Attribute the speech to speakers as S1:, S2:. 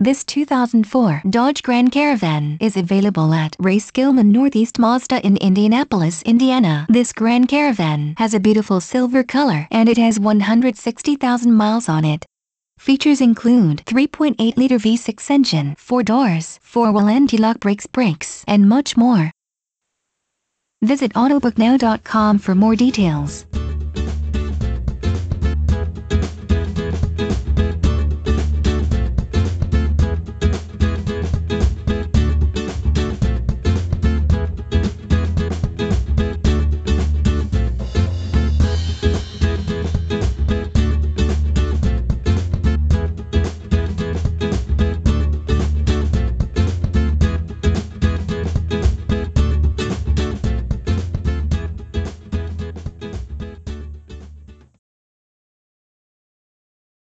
S1: This 2004 Dodge Grand Caravan is available at Skillman Northeast Mazda in Indianapolis, Indiana. This Grand Caravan has a beautiful silver color and it has 160,000 miles on it. Features include 3.8-liter V6 engine, 4 doors, 4-wheel anti-lock brakes, and much more. Visit autobooknow.com for more details.